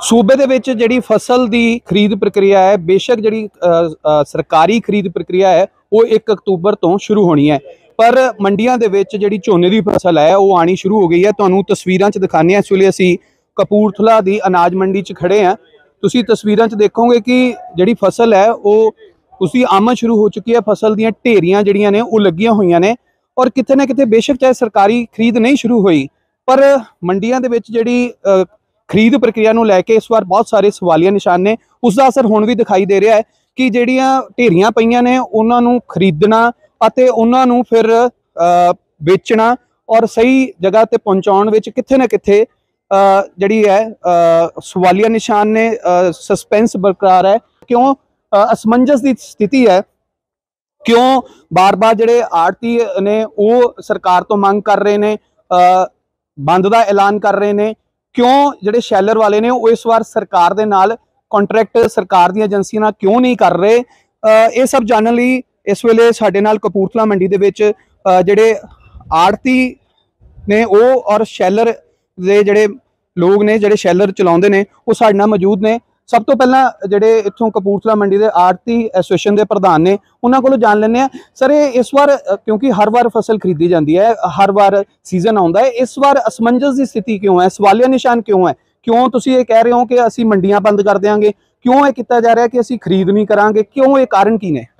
सूबे दे विच जिहड़ी फसल की खरीद प्रक्रिया है, बेशक जिहड़ी सरकारी खरीद प्रक्रिया है वो 1 अक्तूबर तो शुरू होनी है, पर मंडियां दे विच जिहड़ी झोने की फसल है वो आनी शुरू हो गई है। तुहानूं तस्वीरां च दिखाने इस वेले असीं कपूरथला दी अनाज मंडी च खड़े हैं। तुसीं तस्वीरां च देखोगे कि जिहड़ी फसल है वो उसकी आमद शुरू हो चुकी है। फसल दीयां ढेरियां जिहड़ियां ने वो लगियां होईयां ने और किते ना किते बेशक चाहे सरकारी खरीद नहीं शुरू हुई, पर मंडियां दे विच जिहड़ी खरीद प्रक्रिया नूं लैके इस बार बहुत सारे सवालिया निशान ने। उसका असर हुण भी दिखाई दे रहा है कि जिहड़ियां ढेरियां पईयां ने उन्हां नूं खरीदना अते उन्हां नूं फिर बेचना और सही जगह ते पहुंचाउण विच किथे ना किथे जिहड़ी है सवालिया निशान ने, सस्पेंस बरकरार है। क्यों असमंजस की स्थिति है, क्यों बार बार जिहड़े आड़ती ने वो सरकार तो मंग कर रहे ने, बंद का ऐलान कर रहे ने, क्यों जिहड़े शैलर वाले ने वो इस बार सरकार दे नाल कॉन्ट्रैक्ट सरकार दी एजेंसी नाल क्यों नहीं कर रहे। ये सब जानने लई इस वेले साडे नाल कपूरथला मंडी दे विच जिहड़े आड़ती ने वो और शैलर दे जिहड़े लोग ने, जिहड़े शैलर चलाउंदे ने, वो साडे नाल मौजूद ने। सब तो पहला जिहड़े इत्थों कपूरथला मंडी दे आड़ती एसोसीएशन के प्रधान ने, उन्हां कोलों जान लैंदे आ। सर इस बार क्योंकि हर बार फसल खरीदी जाती है, हर बार सीजन आउंदा है, इस बार असमंजस की स्थिति क्यों है, सवालिया निशान क्यों है? क्यों तुसीं ये कह रहे हो कि असीं मंडियां बंद कर देंगे? क्यों ये किया जा रहा है कि असीं खरीद नहीं करांगे? क्यों ये कारण की ने?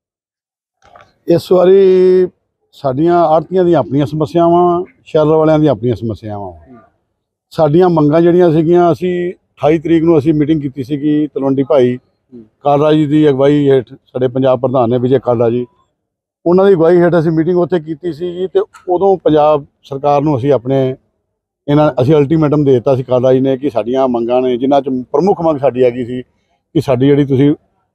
इस वारी साडियां आड़तियां दी अपनियां समस्यावां, शैलर वालियां दी अपनियां समस्यावां। साडियां मंगां जिहड़ियां सीगियां, असीं 28 तरीक नूं असीं मीटिंग कीती सीगी तलवंडी भाई कालरा जी की अगवाई हेठ, साडे पंजाब प्रधान ने विजय कालरा जी, उन्हां दी अगवाई हेठ असीं मीटिंग उत्थे कीती सीगी। ते उदों पंजाब सरकार नूं असीं अपने असीं अल्टीमेटम दे दित्ता सी कालरा जी ने कि साडियां मंगां ने, जिन्हां च प्रमुख मंग साडी हैगी सी कि साडी जिहड़ी तुसीं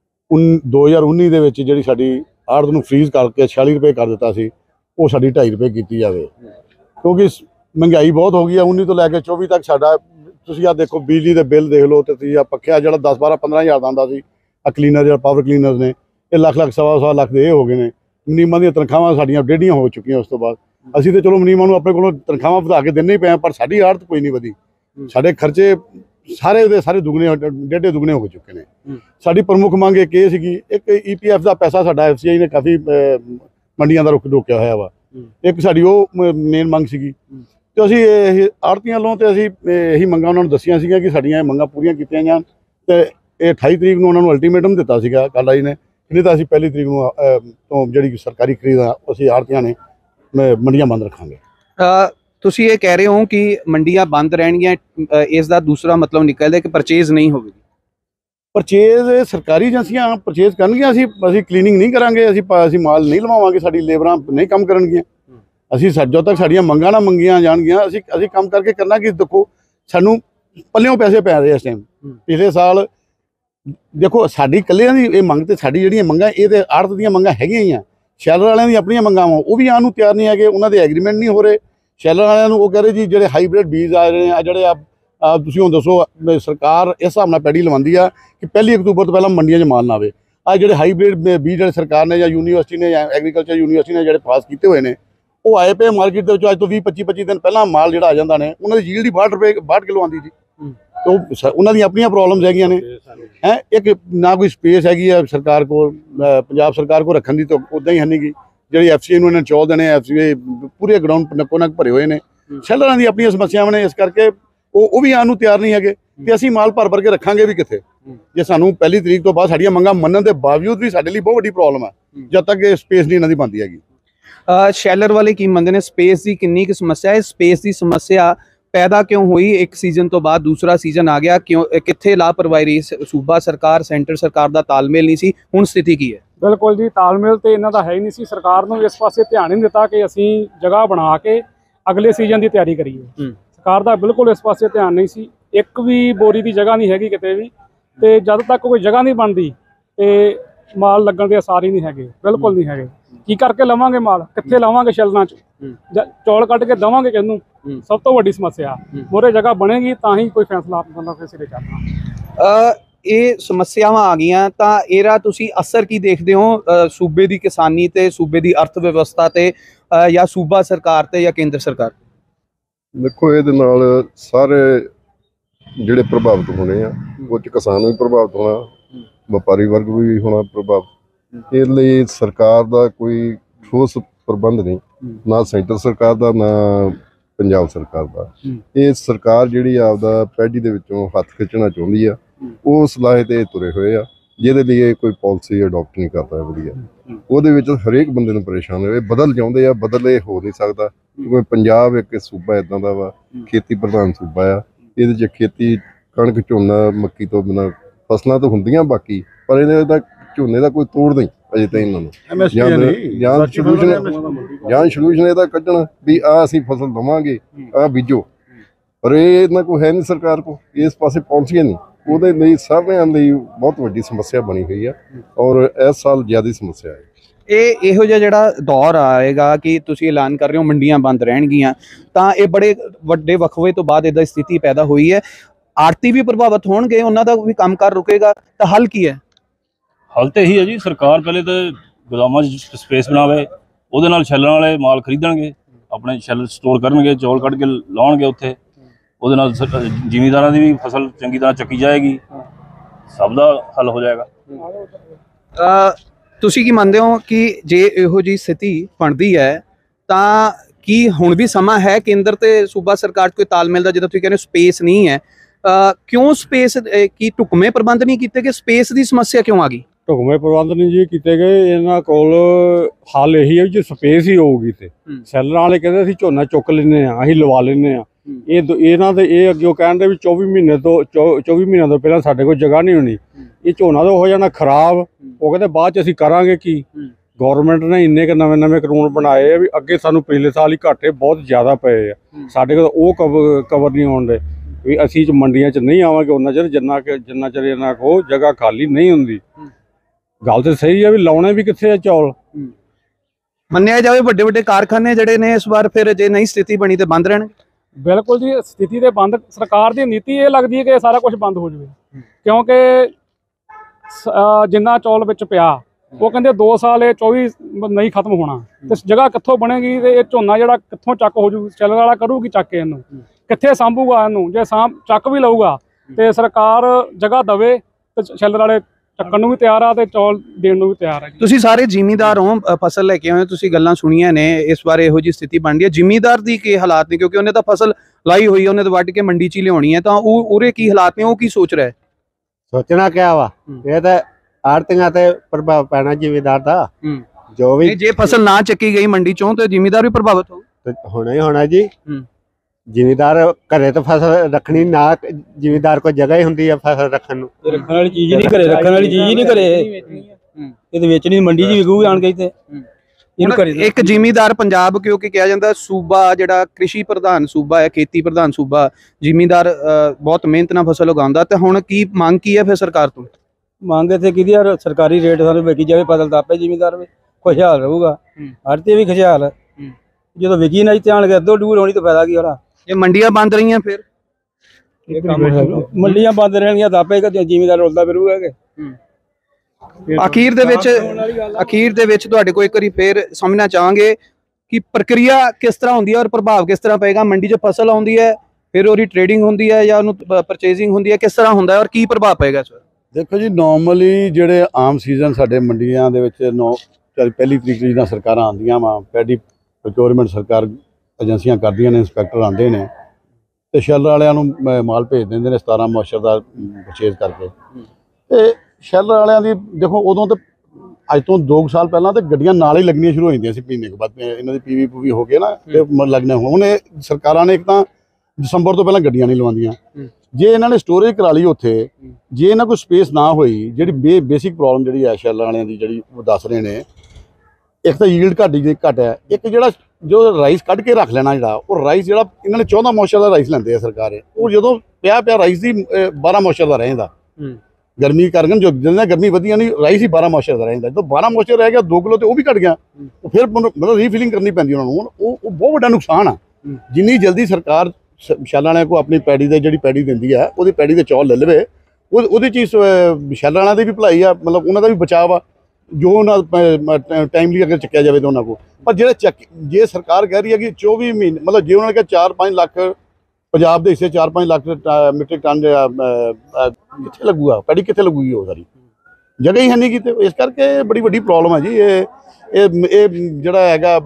2019 दे विच जिहड़ी साडी आड़त नूं फ्रीज करके 46 रुपए कर दित्ता सी, वो साडी 2.5 रुपए कीती जावे, क्योंकि महंगाई बहुत हो गई है। 19 तो लैके 24 तक साडा तुसीं आ देखो, बिजली के बिल देख लो, तो तुसीं आ पक्खिया जिहड़ा 10, 12, 15 हज़ार का आंदा सी, क्लीनर जिहड़ा पावर क्लीनर ने, ये लख लख सवा लाख दे हो गए ने। मुनीमां दी तनखावां साडियां डेढ़ियां हो चुकियां। उस तो बाद असीं तो चलो मुनीमां नूं अपने कोलों तनखावां वधा के देने ही पे, पर साडी आड़त कोई नहीं वधी। साडे खर्चे सारे दे सारे दुगने, डेढ़े दुगने हो चुके हैं। साडी प्रमुख मंग एक ये सीगी, एक EPF का पैसा साडा FCI ने काफ़ी मंडियां दा रोकिया होया वा, एक साडी वो मेन मंग सीगी। तो असीं आड़तियां लों ते असीं यही मंगां उन्हां नूं दस्सियां सीगियां कि साडियां मंगां पूरीआं कीतियां जाण। ते 28 तरीक नूं उन्हां नूं अल्टीमेटम दित्ता सीगा काला जी ने, नहीं तो असीं 1 तरीक नूं तो जिहड़ी सरकारी खरीद आ असीं आड़तियां ने मंडियां बंद रखांगे। तुसीं ये कह रहे हो कि मंडियां बंद रहणगियां, इसका दूसरा मतलब निकलदा कि परचेज नहीं होगी? परचेज सरकारी एजेंसियां परचेज करनगियां, असीं क्लीनिंग नहीं करांगे, असीं माल नहीं लवावांगे, साडी लेबरां नहीं काम करनगियां। असीं जो तक साडियां मंगां ना मंगियां जाणगियां, असीं काम करके करना कि देखो सानूं पल्लियों पैसे पै रहे इस टाइम। पिछले साल देखो साडी कल्लियां दी ये मंग ते साडी जिहड़ियां मंगां ये ते आड़त दीयां मंगां हैगियां ही आ, शैलर वालियां दी अपनियां मंगां वा वो भी आउण नूं तैयार नहीं हैगे, उन्हां दे एग्रीमेंट नहीं हो रहे। शैलर वालियां नूं वो कह रहे जी जिहड़े हाईब्रिड बीज आ रहे हैं, जिहड़े तुसीं हुण दसो सरकार इस हिसाब नाल पैड़ी लवांदी आ कि 1 अक्तूबर तो पहलां मंडियां च माल ना आवे। आ जिहड़े हाईब्रिड बीज जिहड़े सरकार ने या यूनीवर्सिटी ने या एग्रीकल्चर यूनीवर्सिटी ने जिहड़े पास कीते होए ने, वो आए पे मार्केट के अज तो 20-25 दिन पहला माल जो आ जाता ने, उन्होंने यील्ड ही 62 किलो आती जी। तो उन्होंने अपनी प्रॉब्लम्स हैगियां ने हैं, एक ना कोई स्पेस हैगी है सरकार को, पंजाब सरकार को रखने की तो उदा ही है नहीं गी। जी FCI इन्होंने चौ देने, FCI पूरे ग्राउंड नक्को नक भरे हुए हैं। शैलरां दी अपनी समस्यावां ने, इस करके वो भी आउण नूं तैयार नहीं है कि असीं माल भर के रखांगे भी कित्थे, जे सानूं 1 तरीक तो बाद साडियां मंगां मनण दे बावजूद भी साडे लई बहुत वड्डी प्रॉब्लम है जद तक स्पेस नहीं इन्हां दी बनदी हैगी। शैलर वाले की मंगते हैं स्पेस की कितनी समस्या है? स्पेस की समस्या पैदा क्यों हुई? एक सीजन तो बाद दूसरा सीजन आ गया, क्यों कित्थे लापरवाही रही? सूबा सरकार सेंटर सरकार का तालमेल नहीं सी, हुण स्थिति की है? बिल्कुल जी, तालमेल तो इन्हां दा है ही नहीं सी। सरकार नूं इस पासे ध्यान नहीं दिता कि असीं जगह बना के अगले सीजन की तैयारी करिए। सरकार दा बिल्कुल इस पासे ध्यान नहीं सी। एक भी बोरी की जगह नहीं हैगी किते भी, ते जद तक कोई जगह नहीं बनती ते माल लगन के आसार ही नहीं हैगे, बिल्कुल नहीं हैगे। की करके लवांगे माल, कित्थे लावांगे शैलरां च? चौल कट के देवांगे किहनूं? सब तो वड्डी समस्या। मोरे जगह बनेगी तां ही कोई फैसला मतलब सिरे चढ़ना। ये समस्यावां आ गईयां तां इहदा तुसीं असर की देखदे हो सूबे की किसानी ते, सूबे की अर्थ व्यवस्था ते, या सूबा सरकार ते या केंद्र सरकार? देखो ये सारे ਜਿਹੜੇ ਪ੍ਰਭਾਵਿਤ ਹੋਣੇ ਆ ਉਹ 'ਚ ਕਿਸਾਨ ਵੀ ਪ੍ਰਭਾਵਿਤ ਹੋਣਾ, ਵਪਾਰੀ ਵਰਗ ਵੀ ਹੋਣਾ ਪ੍ਰਭਾਵਿਤ। ਇਸ ਲਈ ਸਰਕਾਰ ਦਾ ਕੋਈ ਠੋਸ ਪ੍ਰਬੰਧ ਨਹੀਂ, ਨਾ ਸੈਂਟਰ ਸਰਕਾਰ ਦਾ ਨਾ ਪੰਜਾਬ ਸਰਕਾਰ ਦਾ। ਇਹ ਸਰਕਾਰ ਜਿਹੜੀ ਆਪਦਾ ਪੈਡੀ ਦੇ ਵਿੱਚੋਂ ਹੱਥ ਖਿੱਚਣਾ ਚਾਹੁੰਦੀ ਆ, ਉਹ ਸਲਾਹੇ ਤੇ ਤੁਰੇ ਹੋਏ ਆ, ਜਿਹਦੇ ਲਈ ਇਹ ਕੋਈ ਪਾਲਿਸੀ ਅਡਾਪਟ ਨਹੀਂ ਕਰਦਾ ਵਧੀਆ। ਉਹਦੇ ਵਿੱਚ ਹਰੇਕ ਬੰਦੇ ਨੂੰ ਪਰੇਸ਼ਾਨ ਹੋਵੇ, ਬਦਲ ਚਾਹੁੰਦੇ ਆ, ਬਦਲ ਇਹ ਹੋ ਨਹੀਂ ਸਕਦਾ ਕਿਉਂਕਿ ਪੰਜਾਬ ਇੱਕ ਸੂਬਾ ਇਦਾਂ ਦਾ ਵਾ, ਖੇਤੀ ਪ੍ਰਧਾਨ ਸੂਬਾ ਆ। ਇਹਦੇ 'ਚ ਖੇਤੀ ਕਣਕ, ਝੋਨਾ, ਮੱਕੀ ਤੋਂ ਬਿਨਾਂ ਫਸਲਾਂ ਤਾਂ ਹੁੰਦੀਆਂ ਬਾਕੀ, ਪਰ ਇਹਦੇ ਦਾ ਝੋਨੇ ਦਾ ਕੋਈ ਤੋੜ ਨਹੀਂ ਅਜੇ ਤਾਂ ਇਹਨਾਂ ਨੂੰ। ਜਾਂ ਸੋਲੂਸ਼ਨ ਇਹਦਾ ਕੱਢਣ ਵੀ ਆਹ ਅਸੀਂ ਫਸਲ ਦਵਾਂਗੇ, ਆਹ ਬੀਜੋ, ਪਰ ਇਹ ਇਹਨਾਂ ਕੋਲ ਹੈ ਨਹੀਂ, ਸਰਕਾਰ ਕੋਲ ਇਸ ਪਾਸੇ ਪਹੁੰਚੀਏ ਨਹੀਂ। ਉਹਦੇ ਲਈ ਸਾਰਿਆਂ ਲਈ ਬਹੁਤ ਵੱਡੀ ਸਮੱਸਿਆ ਬਣੀ ਹੋਈ ਆ ਔਰ ਇਸ ਸਾਲ ਜ਼ਿਆਦਾ ਸਮੱਸਿਆ ਹੈ। ਇਹ ਇਹੋ ਜਿਹਾ ਜਿਹੜਾ ਦੌਰ ਆਏਗਾ ਕਿ ਤੁਸੀਂ ਐਲਾਨ ਕਰ ਰਹੇ ਹੋ ਮੰਡੀਆਂ ਬੰਦ ਰਹਿਣਗੀਆਂ, ਤਾਂ ਇਹ ਬੜੇ ਵੱਡੇ ਵਕਫੇ ਤੋਂ ਬਾਅਦ ਇਹਦਾ ਸਥਿਤੀ ਪੈਦਾ ਹੋਈ ਹੈ। ਆੜਤੀ ਵੀ ਪ੍ਰਭਾਵਿਤ ਹੋਣਗੇ, ਉਹਨਾਂ ਦਾ ਵੀ ਕੰਮਕਾਰ ਰੁਕੇਗਾ, ਤਾਂ ਹੱਲ ਕੀ ਹੈ? ਹੱਲ ਤਾਂ ਇਹੀ ਹੈ ਜੀ, ਸਰਕਾਰ ਪਹਿਲੇ ਤਾਂ ਗੋਦਾਮਾਂ 'ਚ ਸਪੇਸ ਬਣਾਵੇ, ਉਹਦੇ ਨਾਲ ਛੱਲਣ ਵਾਲੇ ਮਾਲ ਖਰੀਦਣਗੇ, ਆਪਣੇ ਛੱਲ ਸਟੋਰ ਕਰਨਗੇ, ਚੌਲ ਕੱਢ ਕੇ ਲਾਉਣਗੇ ਉੱਥੇ, ਉਹਦੇ ਨਾਲ ਜ਼ਿਮੀਂਦਾਰਾਂ ਦੀ ਵੀ ਫਸਲ ਚੰਗੀ ਤਰ੍ਹਾਂ ਚੱਕੀ ਜਾਏਗੀ, ਸਭ ਦਾ ਹੱਲ ਹੋ ਜਾਏਗਾ। ਤੁਸੀਂ ਕੀ ਮੰਨਦੇ ਹੋ ਕਿ ਜੇ ਇਹੋ ਜਿਹੀ ਸਥਿਤੀ ਬਣਦੀ ਹੈ ਤਾਂ ਕੀ ਹੁਣ ਵੀ ਸਮਾਂ ਹੈ ਕੇਂਦਰ ਤੇ ਸੂਬਾ ਸਰਕਾਰ 'ਚ ਕੋਈ ਤਾਲਮੇਲ ਦਾ? ਜਦੋਂ ਤੁਸੀਂ ਕਹਿੰਦੇ ਸਪੇਸ ਨਹੀਂ ਹੈ, ਕਿਉਂ ਸਪੇਸ, ਕੀ ਢੁਕਵੇਂ ਪ੍ਰਬੰਧ ਨਹੀਂ ਕੀਤੇ ਗਏ? ਸਪੇਸ ਦੀ ਸਮੱਸਿਆ ਕਿਉਂ ਆ ਗਈ? ਢੁਕਵੇਂ ਪ੍ਰਬੰਧ ਨਹੀਂ ਜੀ ਕੀਤੇ ਗਏ। ਇਹਨਾਂ ਕੋਲ ਹੱਲ ਇਹੀ ਹੈ ਜੇ ਸਪੇਸ ਹੀ ਹੋਊਗੀ ਤੇ ਸੈਲਰਾਂ ਵਾਲੇ ਕਹਿੰਦੇ ਅਸੀਂ ਝੋਨਾ ਚੁੱਕ ਲੈਂਦੇ ਆ, ਅਸੀਂ ਲਵਾ ਲੈਂਦੇ ਆ। ਇਹਨਾਂ ਦੇ ਇਹ ਅੱਗੇ ਕਹਿੰਦੇ ਵੀ 24 ਮਹੀਨਿਆਂ ਤੋਂ ਪਹਿਲਾਂ ਸਾਡੇ ਕੋਲ ਜਗ੍ਹਾ ਨਹੀਂ ਹੋਣੀ, ਇਹ ਝੋਨਾ ਤਾਂ ਹੋ ਜਾਣਾ ਖਰਾਬ। ਉਹ ਕਹਿੰਦੇ ਬਾਅਦ ਚ ਅਸੀਂ ਕਰਾਂਗੇ ਕੀ? ਗੌਰਮੈਂਟ ਨੇ ਇੰਨੇ ਕੁ ਨਵੇਂ ਕਾਨੂੰਨ ਬਣਾਏ ਆ ਵੀ ਅੱਗੇ ਸਾਨੂੰ ਪਿਛਲੇ ਸਾਲ ਹੀ ਘਾਟੇ ਬਹੁਤ ਜ਼ਿਆਦਾ ਪਏ ਆ, ਸਾਡੇ ਕੋਲ ਉਹ ਕਵਰ ਨਹੀਂ ਹੋਣ ਦੇ ਵੀ ਅਸੀਂ ਮੰਡੀਆਂ 'ਚ ਨਹੀਂ ਆਵਾਂਗੇ ਉਹਨਾਂ ਚਿਰ ਜਿੰਨਾ ਚਿਰ ਇਹਨਾਂ ਕੋਲ ਜਗ੍ਹਾ ਖਾਲੀ ਨਹੀਂ ਹੁੰਦੀ। ਗੱਲ ਤਾਂ ਸਹੀ ਆ ਵੀ ਲਾਉਣੇ ਵੀ ਕਿੱਥੇ ਆ ਚੌਲ। ਮੰਨਿਆ ਜਾਵੇ ਵੱਡੇ ਵੱਡੇ ਕਾਰਖਾਨੇ ਜਿਹੜੇ ਨੇ ਇਸ ਵਾਰ ਫਿਰ ਜੇ ਨਹੀਂ ਸਥਿਤੀ ਬਣੀ ਤੇ ਬੰਦ ਰਹਿਣਗੇ। ਬਿਲਕੁਲ ਜੀ, ਸਥਿਤੀ ਦੇ ਬੰਦ, ਸਰਕਾਰ ਦੀ ਨੀਤੀ ਇਹ ਲੱਗਦੀ ਹੈ ਕਿ ਸਾਰਾ ਕੁਝ ਬੰਦ ਹੋ ਜਾਵੇ, ਕਿਉਂਕਿ ਜਿੰਨਾ ਚੌਲ ਵਿੱਚ ਪਿਆ ਉਹ ਕਹਿੰਦੇ 2 ਸਾਲ ਇਹ 24 ਨਹੀਂ ਖਤਮ ਹੋਣਾ, ਤੇ ਜਗ੍ਹਾ ਕਿੱਥੋਂ ਬਣੇਗੀ? ਤੇ ਇਹ ਝੋਨਾ ਜਿਹੜਾ ਕਿੱਥੋਂ ਚੱਕ ਹੋ ਜੂ? ਚੱਲਣ ਵਾਲਾ ਕਰੂਗੀ ਚੱਕ ਕੇ ਇਹਨੂੰ, ਕਿੱਥੇ ਸਾਂਭੂਗਾ ਇਹਨੂੰ? ਜੇ ਚੱਕ ਵੀ ਲਊਗਾ ਤੇ ਸਰਕਾਰ ਜਗ੍ਹਾ ਦਵੇ ਤੇ ਛੱਲਣ ਵਾਲੇ ਚੱਕਣ ਨੂੰ ਵੀ ਤਿਆਰ ਆ ਤੇ ਚੌਲ ਦੇਣ ਨੂੰ ਵੀ ਤਿਆਰ ਹੈ। ਤੁਸੀਂ ਸਾਰੇ ਜ਼ਿਮੀਂਦਾਰ ਹੋ, ਫਸਲ ਲੈ ਕੇ ਆਏ ਹੋ, ਤੁਸੀਂ ਗੱਲਾਂ ਸੁਣੀਆਂ ਨੇ, ਇਸ ਵਾਰ ਇਹੋ ਜਿਹੀ ਸਥਿਤੀ ਬਣ ਰਹੀ ਹੈ, ਜ਼ਿਮੀਂਦਾਰ ਦੀ ਕੀ ਹਾਲਾਤ ਨੇ? ਕਿਉਂਕਿ ਉਹਨੇ ਤਾਂ ਫਸਲ ਲਾਈ ਹੋਈ ਹੈ, ਉਹਨੇ ਤਾਂ ਵੱਢ ਕੇ ਮੰਡੀ 'ਚ ਹੀ ਲਿਆਉਣੀ ਹੈ, ਤਾਂ ਉਹ ਉਹਦੇ ਕੀ ਹਾਲਾਤ ਨੇ, ਉਹ ਕੀ ਸੋਚ ਰਿਹਾ ਹੈ? ਸੋਚਣਾ ਕਿਆ ਵਾ, ਇਹ ਤਾਂ ਆੜਤੀਆਂ ਤੇ ਪ੍ਰਭਾਵ ਪੈਣਾ ਜ਼ਿਮੀਂਦਾਰ ਦਾ। ਜੋ ਵੀ ਜੇ ਫਸਲ ਨਾ ਚੱਕੀ ਗਈ ਮੰਡੀ 'ਚੋਂ ਤੇ ਜ਼ਿਮੀਂਦਾਰ ਵੀ ਪ੍ਰਭਾਵਿਤ ਹੋ ਹੋਣਾ ਹੀ ਹੋਣਾ ਜੀ। ਜ਼ਿਮੀਂਦਾਰ ਘਰੇ ਤਾਂ ਫਸਲ ਰੱਖਣੀ ਨਾ, ਜ਼ਿਮੀਂਦਾਰ ਕੋਲ ਜਗ੍ਹਾ ਹੀ ਹੁੰਦੀ ਆ ਫਸਲ ਰੱਖਣ ਨੂੰ। ਰੱਖਣ ਵਾਲੀ ਚੀਜ਼ ਨਹੀਂ ਘਰੇ, ਰੱਖਣ ਵਾਲੀ ਚੀਜ਼ ਹੀ ਨਹੀਂ ਘਰੇ, ਇਹਦੇ ਵੇਚਣੀ ਮੰਡੀ 'ਚ ਵਿਕੂਗੀ ਆਣ ਕੇ ਤੇ ਇਹਨੂੰ ਘਰੇ। ਇੱਕ ਜ਼ਿਮੀਂਦਾਰ ਪੰਜਾਬ, ਕਿਉਂਕਿ ਕਿਹਾ ਜਾਂਦਾ ਸੂਬਾ ਜਿਹੜਾ ਕ੍ਰਿਸ਼ੀ ਪ੍ਰਧਾਨ ਸੂਬਾ ਹੈ, ਖੇਤੀ ਪ੍ਰਧਾਨ ਸੂਬਾ, ਜ਼ਿਮੀਂਦਾਰ ਬਹੁਤ ਮਿਹਨਤ ਨਾਲ ਫਸਲ ਉਗਾਉਂਦਾ, ਤੇ ਹੁਣ ਕੀ ਮੰਗ ਕੀ ਹੈ ਫਿਰ ਸਰਕਾਰ ਤੋਂ? ਮੰਗ ਇੱਥੇ ਕੀਤੀ ਯਾਰ, ਸਰਕਾਰੀ ਰੇਟ ਸਾਨੂੰ ਵਿਕੀ ਜਾਵੇ, ਫਸਲ ਤਾਂ ਆਪੇ ਜ਼ਿਮੀਂਦਾਰ ਵੀ ਖੁਸ਼ਹਾਲ ਰਹੂਗਾ, ਆੜ੍ਹਤੀ ਵੀ ਖੁਸ਼ਹਾਲ। ਜਦੋਂ ਵਿਕੀ ਨਾ ਧਿਆਨ ਕੇ ਅੱਧੋ ਡੂਰ ਹੋਣੀ ਤਾਂ ਫਾਇਦਾ ਕੀ ਹੋਣਾ? ਜੇ ਮੰਡੀਆਂ ਬੰਦ ਰਹੀਆਂ ਫਿਰ ਮੰਡੀਆਂ ਬੰਦ ਰਹਿਣਗੀਆਂ ਤਾਂ ਆਪੇ ਜ਼ਿਮੀਂਦਾਰ ਰੁਲਦਾ ਫਿਰੂਗਾ ਕਿ। ਅਖੀਰ ਦੇ ਵਿੱਚ ਤੁਹਾਡੇ ਕੋਲ ਇੱਕ ਵਾਰੀ ਫੇਰ ਸਮਝਣਾ ਚਾਹਾਂਗੇ ਕਿ ਪ੍ਰਕਿਰਿਆ ਕਿਸ ਤਰ੍ਹਾਂ ਹੁੰਦੀ ਹੈ ਔਰ ਪ੍ਰਭਾਵ ਕਿਸ ਤਰ੍ਹਾਂ ਪਏਗਾ? ਮੰਡੀ 'ਚ ਫਸਲ ਆਉਂਦੀ ਹੈ, ਫਿਰ ਉਹਦੀ ਟ੍ਰੇਡਿੰਗ ਹੁੰਦੀ ਹੈ ਜਾਂ ਉਹਨੂੰ ਪਰਚੇਜ਼ਿੰਗ ਹੁੰਦੀ ਹੈ, ਕਿਸ ਤਰ੍ਹਾਂ ਹੁੰਦਾ ਹੈ ਔਰ ਕੀ ਪ੍ਰਭਾਵ ਪਏਗਾ ਇਸ ਵਾਰ? ਦੇਖੋ ਜੀ, ਨਾਰਮਲੀ ਜਿਹੜੇ ਆਮ ਸੀਜ਼ਨ ਸਾਡੇ ਮੰਡੀਆਂ ਦੇ ਵਿੱਚ 1 ਤਰੀਕ ਜਿੱਦਾਂ ਸਰਕਾਰਾਂ ਆਉਂਦੀਆਂ ਵਾ, ਪੈਡੀ ਪ੍ਰੋਕਿਉਰਮੈਂਟ ਸਰਕਾਰ ਏਜੰਸੀਆਂ ਕਰਦੀਆਂ ਨੇ, ਇੰਸਪੈਕਟਰ ਆਉਂਦੇ ਨੇ ਤੇ ਸ਼ੈਲਰ ਵਾਲਿਆਂ ਨੂੰ ਮਾਲ ਭੇਜ ਦਿੰਦੇ ਨੇ 17 ਮੋਇਸਚਰ ਦਾ ਪਰਚੇਜ਼ ਕਰਕੇ। ਤੇ ਸ਼ੈਲਰ ਵਾਲਿਆਂ ਦੀ ਦੇਖੋ, ਉਦੋਂ ਤਾਂ ਅੱਜ ਤੋਂ 2 ਸਾਲ ਪਹਿਲਾਂ ਤੇ ਗੱਡੀਆਂ ਨਾਲ ਹੀ ਲੱਗਣੀਆਂ ਸ਼ੁਰੂ ਹੋ ਜਾਂਦੀਆਂ ਸੀ, ਮਹੀਨੇ ਕੁ ਬਾਅਦ ਇਹਨਾਂ ਦੀ ਪੀਵੀ ਹੋ ਗਏ ਨਾ ਤੇ ਲੱਗਣਾ। ਹੁਣ ਇਹ ਸਰਕਾਰਾਂ ਨੇ ਇੱਕ ਤਾਂ ਦਸੰਬਰ ਤੋਂ ਪਹਿਲਾਂ ਗੱਡੀਆਂ ਨਹੀਂ ਲਵਾਉਂਦੀਆਂ। ਜੇ ਇਹਨਾਂ ਨੇ ਸਟੋਰੇਜ ਕਰਾ ਲਈ ਉੱਥੇ, ਜੇ ਇਹਨਾਂ ਕੋਲ ਸਪੇਸ ਨਾ ਹੋਈ, ਜਿਹੜੀ ਬੇਸਿਕ ਪ੍ਰੋਬਲਮ ਜਿਹੜੀ ਹੈ ਸ਼ੈਲਰ ਵਾਲਿਆਂ ਦੀ, ਜਿਹੜੀ ਉਹ ਦੱਸ ਰਹੇ ਨੇ, ਇੱਕ ਤਾਂ ਯੀਲਡ ਘੱਟ ਹੈ, ਇੱਕ ਜਿਹੜਾ ਜੋ ਰਾਈਸ ਕੱਢ ਕੇ ਰੱਖ ਲੈਣਾ, ਜਿਹੜਾ ਉਹ ਰਾਈਸ ਜਿਹੜਾ ਇਹਨਾਂ ਨੇ 14 ਮੋਇਸਚਰ ਦਾ ਰਾਈਸ ਲੈਂਦੇ ਆ ਸਰਕਾਰ, ਉਹ ਜਦੋਂ ਪਿਆ ਰਾਈਸ ਦੀ 12 ਮੋਇਸਚਰ ਦਾ ਰਹਿੰਦਾ। ਗਰਮੀ ਕਰਕੇ ਜੋ ਜਿੰਨਾ ਗਰਮੀ ਵਧੀਆ ਨਹੀਂ, ਰਾਈਸ ਹੀ 12 ਮੋਇਸਚਰ ਦਾ ਰਹਿੰਦਾ। ਜਦੋਂ 12 ਮੋਇਸਚਰ ਰਹਿ ਗਿਆ 2 ਕਿਲੋ ਤੇ ਉਹ ਵੀ ਘਟ ਗਿਆ, ਉਹ ਫਿਰ ਮਤਲਬ ਰੀਫਿਲਿੰਗ ਕਰਨੀ ਪੈਂਦੀ ਉਹਨਾਂ ਨੂੰ। ਉਹ ਬਹੁਤ ਵੱਡਾ ਨੁਕਸਾਨ ਆ। ਜਿੰਨੀ ਜਲਦੀ ਸਰਕਾਰ ਸ਼ੈਲਰ ਵਾਲਿਆਂ ਕੋਲ ਆਪਣੀ ਪੈੜੀ ਦੇ, ਜਿਹੜੀ ਪੈੜੀ ਦਿੰਦੀ ਆ, ਉਹਦੀ ਪੈੜੀ ਦੇ ਚੌਲ ਲੈ ਲਵੇ, ਉਹਦੇ 'ਚ ਸ਼ੈਲਰ ਵਾਲਿਆਂ ਦੀ ਵੀ ਭਲਾਈ ਆ, ਮਤਲਬ ਉਹਨਾਂ ਦਾ ਵੀ ਬਚਾਅ ਆ, ਜੋ ਉਹਨਾਂ ਟਾਈਮਲੀ ਅਗਰ ਚੱਕਿਆ ਜਾਵੇ ਤਾਂ ਉਹਨਾਂ ਕੋਲ। ਪਰ ਜਿਹੜਾ ਜੇ ਸਰਕਾਰ ਕਹਿ ਰਹੀ ਹੈ ਕਿ 24 ਮਹੀਨੇ, ਮਤਲਬ ਜੇ ਉਹਨਾਂ ਨੇ ਕਿਹਾ 4-5 ਲੱਖ ਪੰਜਾਬ ਦੇ ਹਿੱਸੇ 4-5 ਲੱਖ ਮੀਟ੍ਰਿਕ ਟਨ ਕਿੱਥੇ ਲੱਗੂਗਾ, ਪੈੜੀ ਕਿੱਥੇ ਲੱਗੂਗੀ, ਉਹ ਸਾਰੀ ਜਗ੍ਹਾ ਹੀ ਹੈ ਨਹੀਂ ਕਿਤੇ। ਇਸ ਕਰਕੇ ਬੜੀ ਵੱਡੀ ਪ੍ਰੋਬਲਮ ਹੈ ਜੀ ਇਹ ਜਿਹੜਾ ਹੈਗਾ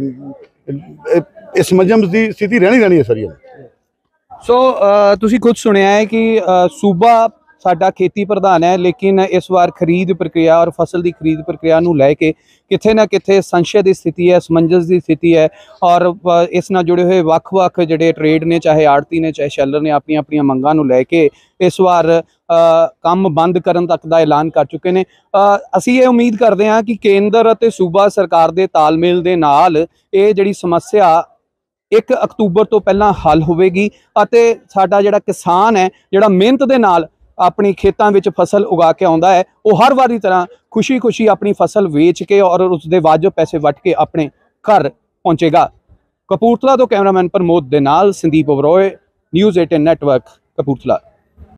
ਇਸ ਮਜਮ ਦੀ ਸਥਿਤੀ ਰਹਿਣੀ ਹੈ ਸਾਰੀ। ਸੋ ਤੁਸੀਂ ਖੁਦ ਸੁਣਿਆ ਹੈ ਕਿ ਸੂਬਾ ਸਾਡਾ ਖੇਤੀ ਪ੍ਰਧਾਨ ਹੈ, ਲੇਕਿਨ ਇਸ ਵਾਰ ਖਰੀਦ ਪ੍ਰਕਿਰਿਆ ਔਰ ਫਸਲ ਦੀ ਖਰੀਦ ਪ੍ਰਕਿਰਿਆ ਨੂੰ ਲੈ ਕੇ ਕਿਤੇ ਨਾ ਕਿਤੇ ਸੰਸ਼ੇ ਦੀ ਸਥਿਤੀ ਹੈ, ਸਮੰਜਸ ਦੀ ਸਥਿਤੀ ਹੈ। ਔਰ ਇਸ ਨਾਲ ਜੁੜੇ ਹੋਏ ਵੱਖ-ਵੱਖ ਜਿਹੜੇ ਟ੍ਰੇਡ ਨੇ, ਚਾਹੇ ਆੜਤੀ ਨੇ, ਚਾਹੇ ਸ਼ੈਲਰ ਨੇ, ਆਪਣੀਆਂ ਮੰਗਾਂ ਨੂੰ ਲੈ ਕੇ ਇਸ ਵਾਰ ਕੰਮ ਬੰਦ ਕਰਨ ਤੱਕ ਦਾ ਐਲਾਨ ਕਰ ਚੁੱਕੇ ਨੇ। ਅਸੀਂ ਇਹ ਉਮੀਦ ਕਰਦੇ ਹਾਂ ਕਿ ਕੇਂਦਰ ਅਤੇ ਸੂਬਾ ਸਰਕਾਰ ਦੇ ਤਾਲਮੇਲ ਦੇ ਨਾਲ ਇਹ ਜਿਹੜੀ ਸਮੱਸਿਆ 1 ਅਕਤੂਬਰ ਤੋਂ ਪਹਿਲਾਂ ਹੱਲ ਹੋਵੇਗੀ ਅਤੇ ਸਾਡਾ ਜਿਹੜਾ ਕਿਸਾਨ ਹੈ, ਜਿਹੜਾ ਮਿਹਨਤ ਦੇ ਨਾਲ ਆਪਣੀ ਖੇਤਾਂ ਵਿੱਚ ਫਸਲ ਉਗਾ ਕੇ ਆਉਂਦਾ ਹੈ, ਉਹ ਹਰ ਵਾਰੀ ਤਰ੍ਹਾਂ ਖੁਸ਼ੀ ਆਪਣੀ ਫਸਲ ਵੇਚ ਕੇ ਔਰ ਉਸ ਦੇ ਵਾਜਬ ਪੈਸੇ ਵੱਟ ਕੇ ਆਪਣੇ ਘਰ ਪਹੁੰਚੇਗਾ। ਕਪੂਰਥਲਾ ਤੋਂ ਕੈਮਰਾਮੈਨ ਪ੍ਰਮੋਦ ਦੇ ਨਾਲ ਸੰਦੀਪ ਉਬਰੋਏ, ਨਿਊਜ਼ 18 ਨੈਟਵਰਕ, ਕਪੂਰਥਲਾ।